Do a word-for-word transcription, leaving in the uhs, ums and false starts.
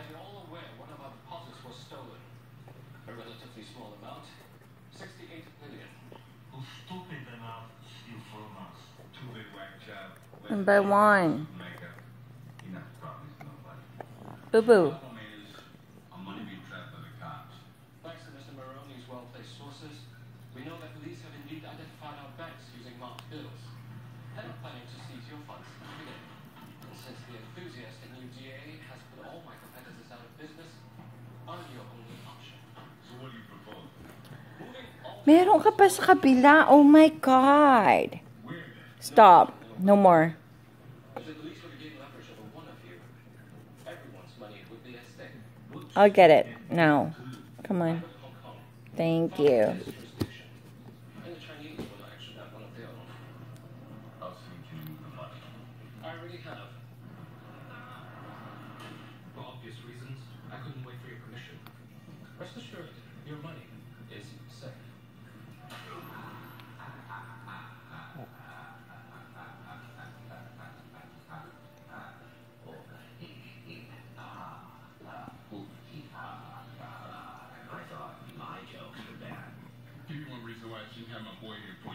you're all aware one of our deposits was stolen. A relatively small amount, sixty-eight million. Who's stupid enough to steal from us? Too big whack job. One by one. Boo boo. Thanks to Mister Maroney's well-placed sources, we know that police have indeed identified our banks using marked bills. They're not planning to seize your funds again. And since the enthusiastic new D A has put all my competitors out of business, I'm your only option. So what do you propose? Moving all Meron ka pa sa kabila. Oh my God. Stop. No more. If the police were to gain leverage over one of you, everyone's money would be at stake. I'll get it now. Come on. Hong Kong, Thank you. jurisdiction, and the Chinese will actually have one of their own. I'll see you move the money. I already have. For obvious reasons, I couldn't wait for your permission. Rest assured, your money is safe. Give me one reason why I shouldn't have my boy here.